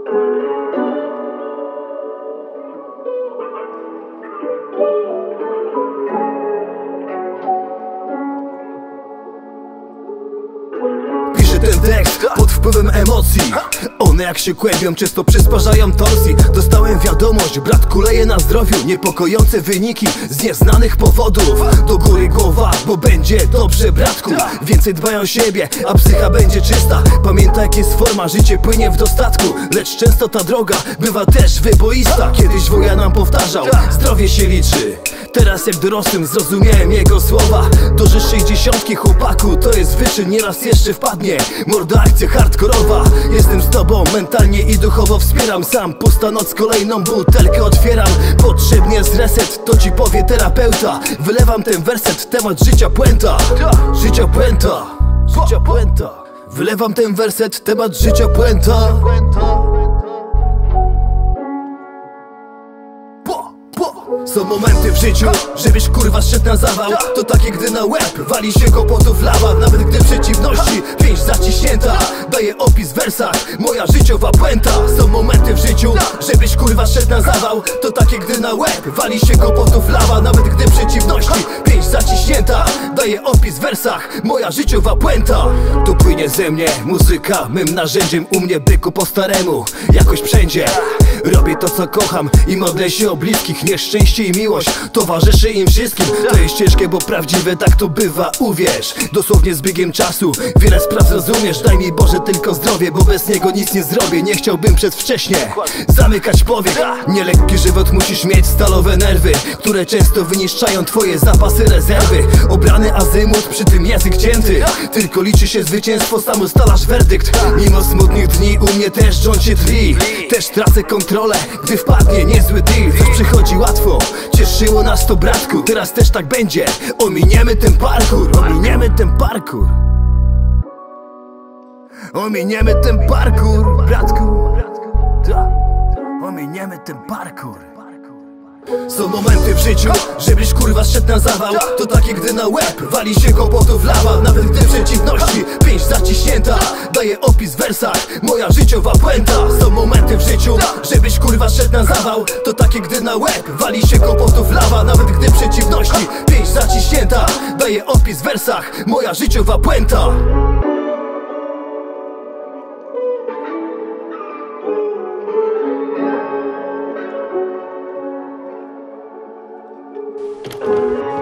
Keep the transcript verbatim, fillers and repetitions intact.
Piszę ten tekst pod wpływem emocji. One jak się kłębią, często przysparzają torsji. Dostałem wiadomość, brat kuleje na zdrowiu. Niepokojące wyniki z nieznanych powodów. Do góry głowa, bo będzie dobrze, bratku. Więcej dbaj o siebie, a psycha będzie czysta. Pamiętaj, jak jest forma, życie płynie w dostatku. Lecz często ta droga bywa też wyboista. Kiedyś wuja nam powtarzał, zdrowie się liczy. Teraz jak dorosłym zrozumiałem jego słowa. Dożysz sześćdziesiątki, chłopaku, to jest wyczyn. Nieraz jeszcze wpadnie morda akcja hardkorowa. Jestem z tobą, mentalnie i duchowo wspieram. Sam pusta noc, kolejną butelkę otwieram. Potrzebny jest reset, to ci powie terapeuta. Wylewam ten werset, temat życia puenta. Życia puenta, życia puenta. Wylewam ten werset, temat życia puenta. Są momenty w życiu, żebyś kurwa szedł na zawał. To takie, gdy na łeb wali się kłopotów lawa. Nawet gdy przeciwności pięść zaciśnięta. Daję opis w wersach, moja życiowa puenta. Są momenty w życiu, żebyś kurwa szedł na zawał. To takie, gdy na łeb wali się kłopotów lawa. Nawet gdy przeciwności pięść zaciśnięta. Daję opis w wersach, moja życiowa puenta. Tu płynie ze mnie muzyka, mym narzędziem. U mnie byku po staremu, jakoś wszędzie. Robię to, co kocham i modlę się o bliskich. Nieszczęście i miłość towarzyszy im wszystkim. To jest ciężkie, bo prawdziwe, tak to bywa, uwierz. Dosłownie z biegiem czasu wiele spraw zrozumiesz. Daj mi Boże tylko zdrowie, bo bez niego nic nie zrobię. Nie chciałbym przedwcześnie zamykać powiek. Nielekki żywot musisz mieć, stalowe nerwy, które często wyniszczają twoje zapasy rezerwy. Obrany azymut, przy tym język cięty. Tylko liczy się zwycięstwo, sam ustalasz werdykt. Mimo smutnych dni u mnie też rząd się tli. Też tracę kontrolę, gdy wpadnie niezły deal. Coś przychodzi łatwo, cieszyło nas to, bratku. Teraz też tak będzie, ominiemy ten parkour. Ominiemy ten parkour. Ominiemy ten parkour, bratku. Ominiemy ten parkour. Są momenty w życiu, żebyś kurwa szedł na zawał. To takie, gdy na łeb wali się kłopotów lawa. Nawet gdy przeciwności pięść zaciśnięta. Daję opis w wersach, moja życiowa puenta. Są momenty w życiu, żebyś kurwa szedł na zawał. To takie, gdy na łeb wali się kłopotów lawa. Nawet gdy przeciwności pięść zaciśnięta. Daję opis w wersach, moja życiowa puenta. Thank you.